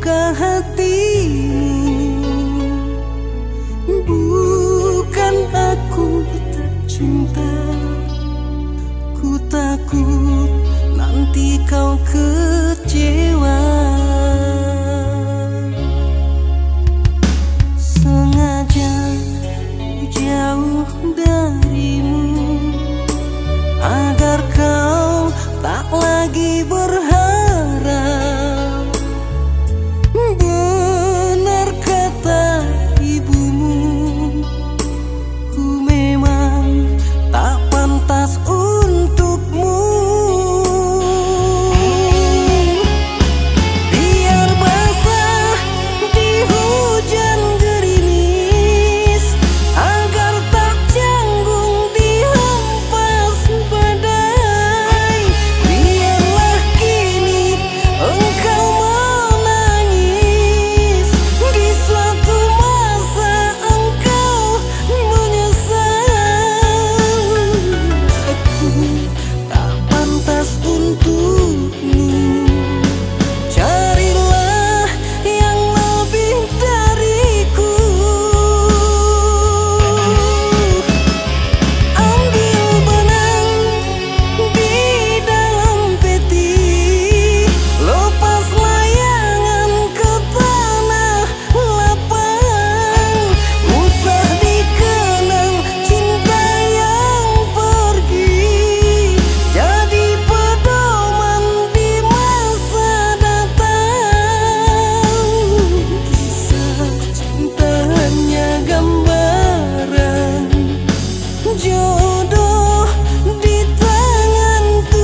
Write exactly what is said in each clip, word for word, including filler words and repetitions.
membuka hatimu. Bukan aku tak cinta, ku takut nanti kau kecewa. Sengaja ku jauh darimu agar kau tak lagi berharap. Benar kata ibumu, ku memang tak pantas untukmu. Biar basah di hujan gerimis, agar tak canggung dihempas badai. Biarlah kini engkau menangis, di suatu masa engkau menyesal. Aku tak pantas untukmu, carilah yang lebih dariku. Ambil benang di dalam peti, lepas layangan ke tanah lapang. Usah dikenang cinta yang pergi, jadi pedoman di masa datang. Kisah cinta hanya gambaran, jodoh di tangan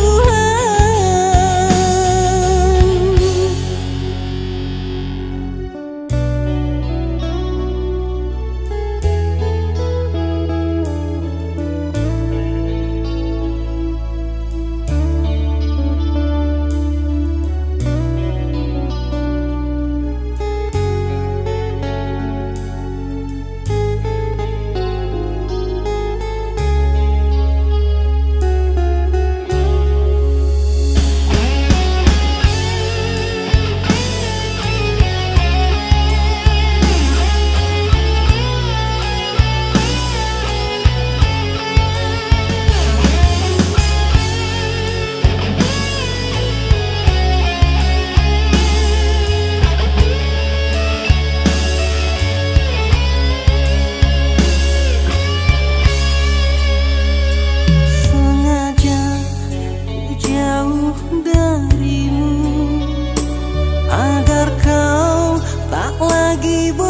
Tuhan. Sengaja ku jauh darimu agar kau tak lagi